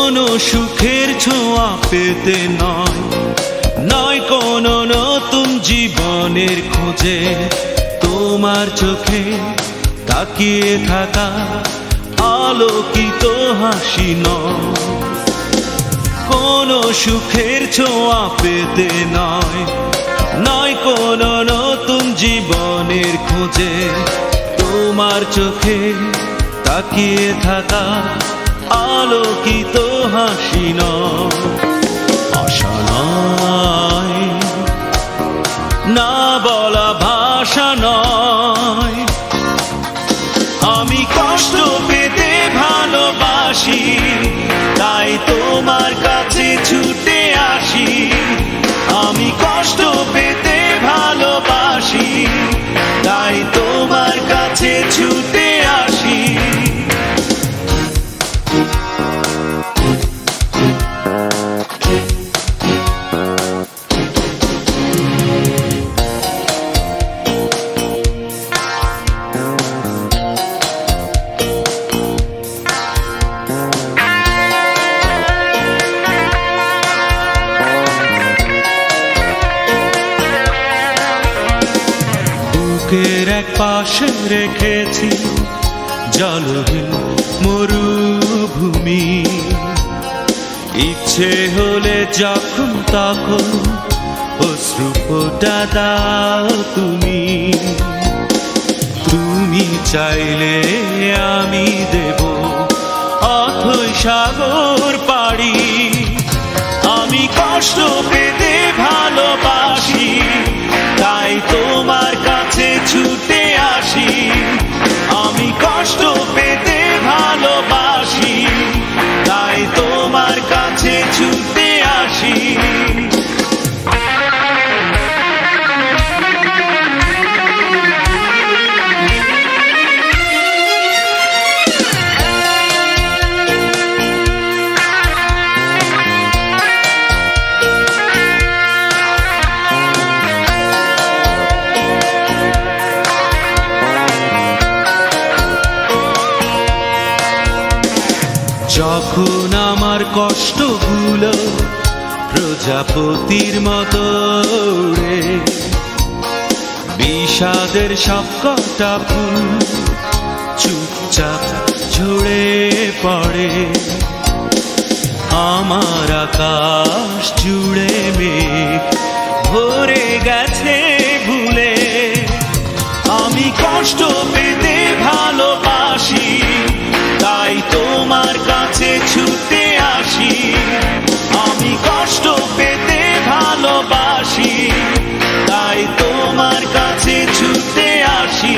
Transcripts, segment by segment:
কোনো সুখের ছোঁয়া পেতে নয়, নয় কোনো নতুন জীবনের খোঁজে, তোমার চোখে তাকিয়ে থাকা আলোকিত হাসি নয়। কোনো সুখের ছোঁয়া পেতে নয়, নয় কোনো নতুন জীবনের খোঁজে, তোমার চোখে তাকিয়ে থাকা আলোকিত হাসি নয়। আশা নয়, না বলা ভাষা নয়, আমি কষ্ট পেতে ভালোবাসি, তাই তোমার কাছে ছুটে আসি। আমি কষ্ট পেতে ভালোবাসি, তাই তোমার কাছে ছুটে আসি। বুকের এক পাশে রেখেছি জলহীন মরুভূমি, ইচ্ছে হলে যখন তখন অশ্রু ফোঁটা দাও তুমি। তুমি চাইলে আমি দেব অথই সাগর পাড়ি, আমি কষ্ট পেতে ভালোবাসি, তাই তোমার কাছে ছুটে আসি। আমি কষ্ট পেতে ভালোবাসি, তাই তোমার কাছে ছুটে আসি। যখন আমার কষ্টগুলো প্রজাপতির মতো ওড়ে, বিষাদের সবকটা ফুল চুপচাপ ঝরে পড়ে, আমার আকাশ জুড়ে মেঘ ভরে গেছে ভুলে, আমি কষ্ট পেতে ভালোবাসি, তাই তোমার কাছে ছুটে আসি। আমি কষ্ট পেতে ভালোবাসি, তাই তোমার কাছে ছুটে আসি।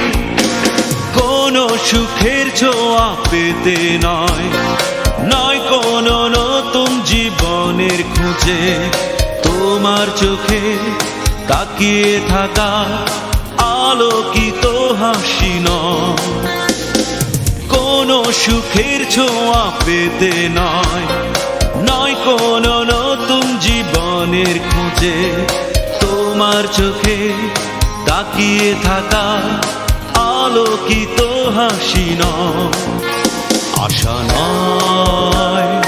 কোনো সুখের ছোঁয়া পেতে নয়, নয় কোনো নতুন জীবনের খোঁজে, তোমার চোখে তাকিয়ে থাকা আলোকিত হাসি নয়। কোনো সুখের ছোঁয়া পেতে নয়, নয় কোনো নতুন জীবনের খোঁজে, তোমার চোখে তাকিয়ে থাকা আলোকিত হাসি নয়। আশা নয়,